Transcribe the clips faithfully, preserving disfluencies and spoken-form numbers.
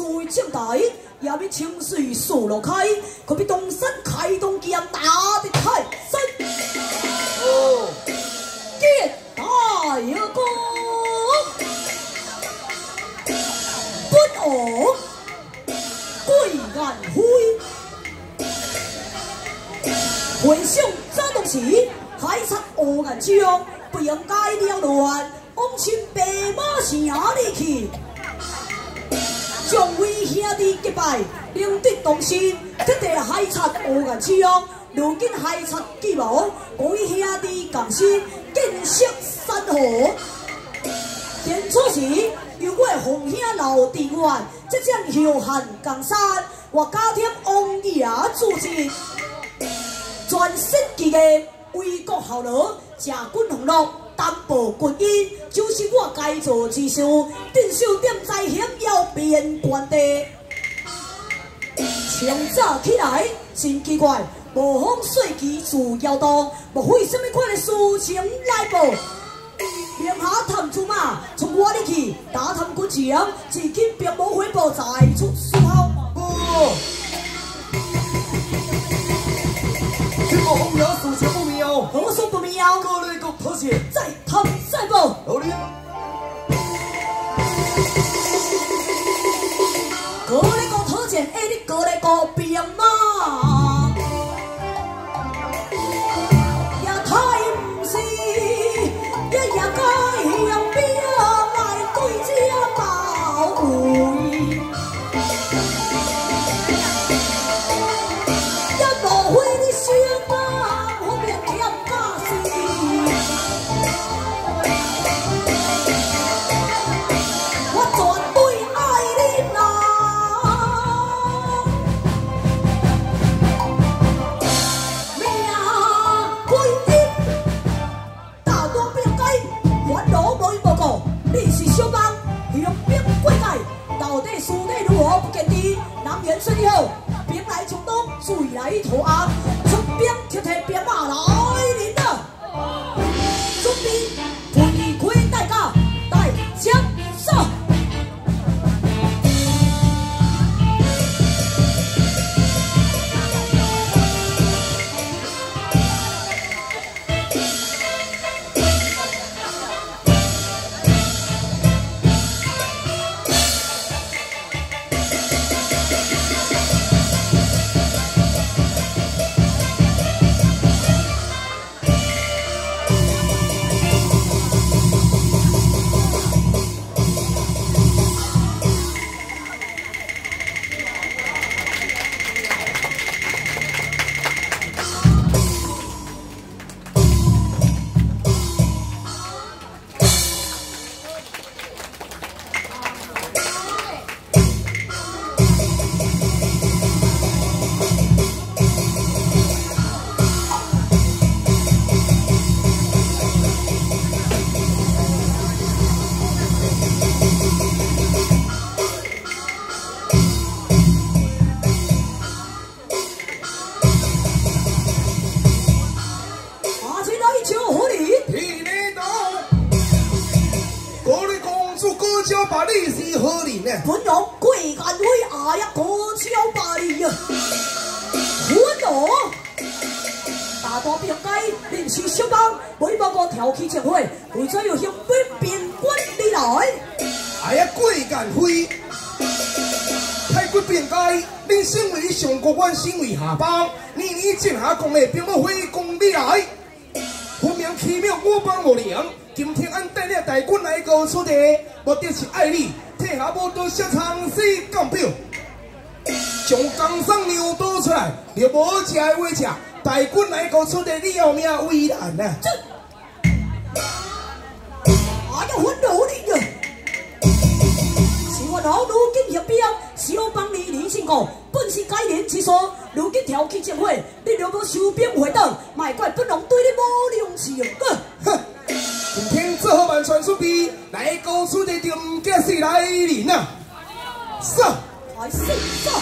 为正大，也要清水数落开，可比东山开东剑打得太深。哦，见大哥，本王贵眼灰，回想这东西，海贼乌眼将，不应该了乱，往亲白马城里去。 将为兄弟结拜，领得同心，特地海贼乌眼将。如今海贼既无，为兄弟共心，建设山河。现初时，由我奉兄老弟愿，即将休汉江山，我加添王爷主持，全身记个为国效劳，食军红禄。 担保军医，就是我该做之事。镇守点灾险要变官地。清早起来真奇怪，无风水机自摇动，莫非什么款的事情来报？名下探子马从我里去打探军情，至今并无回报再出书号。不，这个红娘事情不妙，何所不妙？各类各特写。 再探再报，有理。各类个讨钱，哎，你各类个兵马，也太唔是，也也该向兵来对家保卫，也无会你想啊，后面添假事。 顺利后，兵来从东，水来土暗，出兵贴贴兵马来临了。准备推开代价，带枪上。本王贵干威阿呀，国超百里啊！本王大大兵该临时休班，每报告挑起集会，为咗要向北边关你来。哎呀，贵干辉，太贵兵该，恁身为上国，阮身为下邦，你你正下讲的，并不会讲你来。分明奇妙，我帮无良。今天俺带领大军来高出地，目的是爱你。 天下无多少长死干表，将江山牛倒出来，就无食的话吃。大军来个出的，你要命为难啊！这，哎呀，我努力啊！是我老如今入兵，小帮你李信讲，本是改年之说，如今挑起集会，你若无收兵回党，卖怪本王对你无良情啊！哼！ 今天做好万全准备，来高出的就唔惊死来临啊！上，来上上。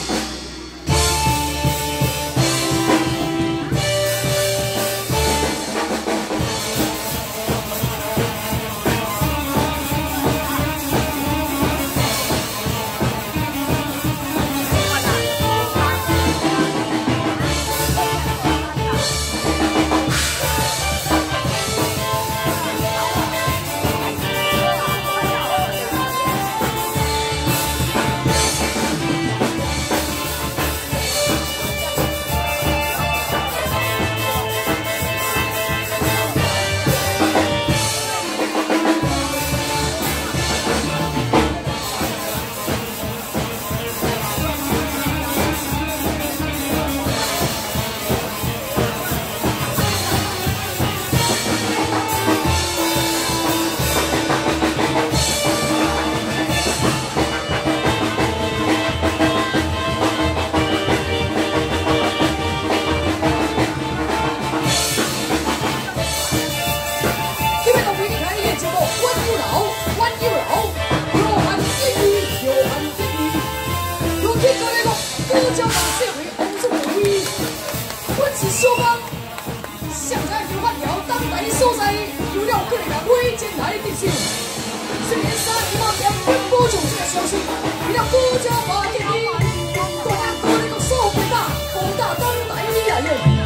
所在有了个人为前来的手，虽然三姨妈偏偏保住这个消息，为了国家把建立，大家都那个手背大，高大当大你啊耶！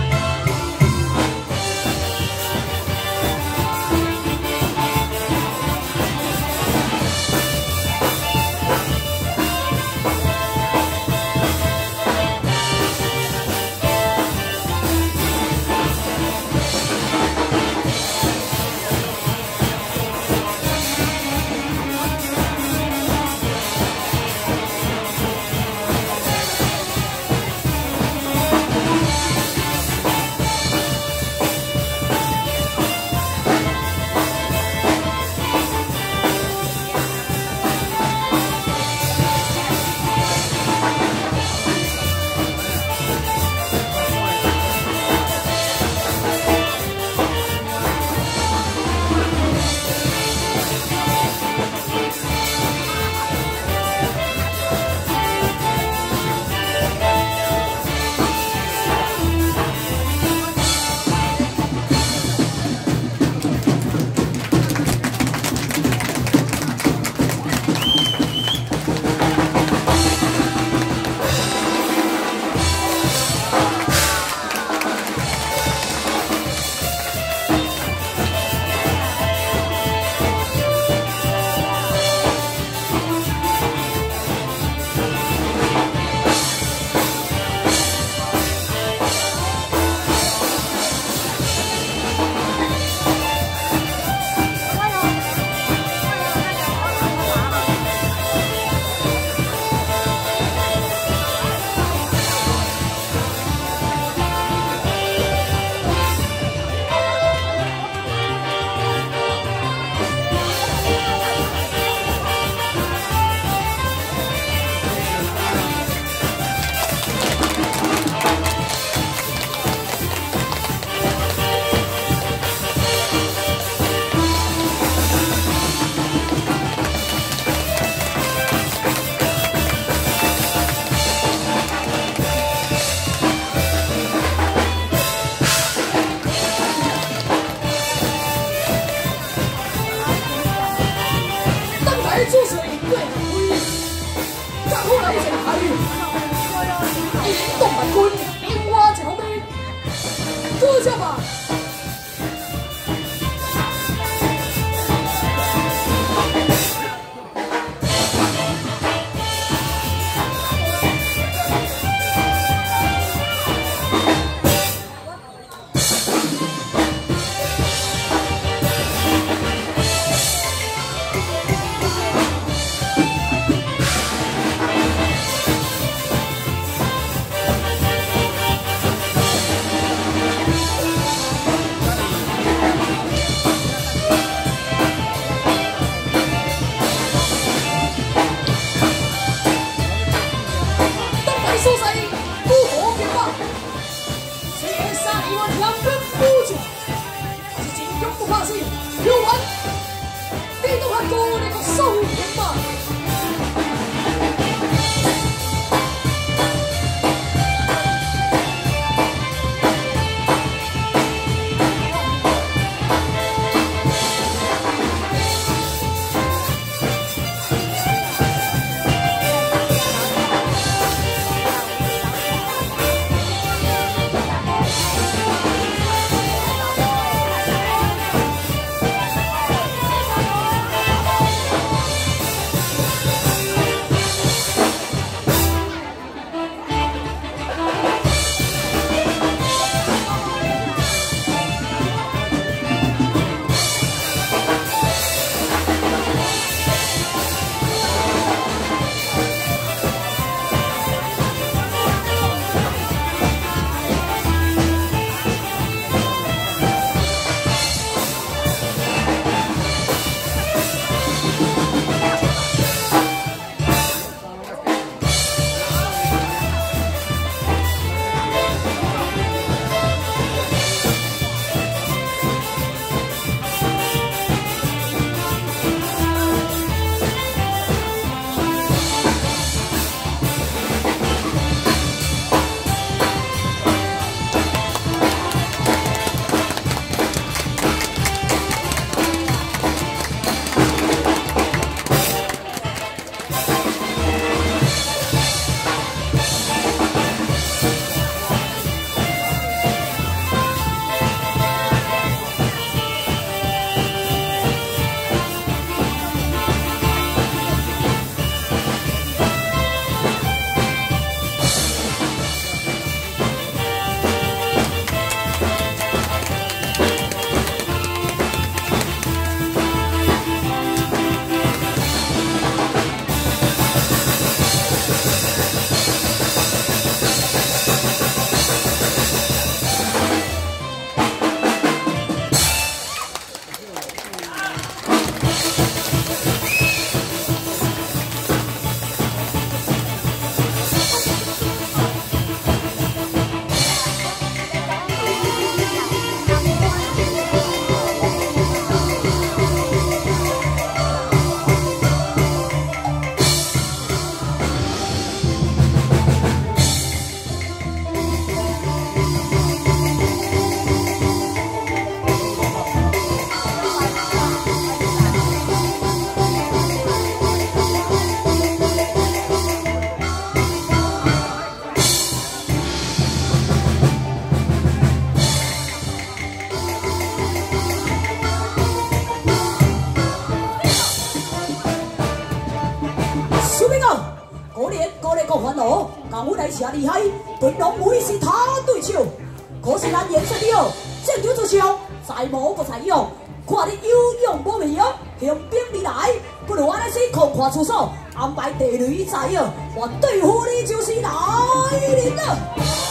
个烦恼，讲阮来是厉害，对龙每是他对手。可是咱颜色了，正酒之上，再无不采用。看你有勇无名，雄兵未来，不如安尼先空看出手，安排地雷在哦，我对付你就是来人了。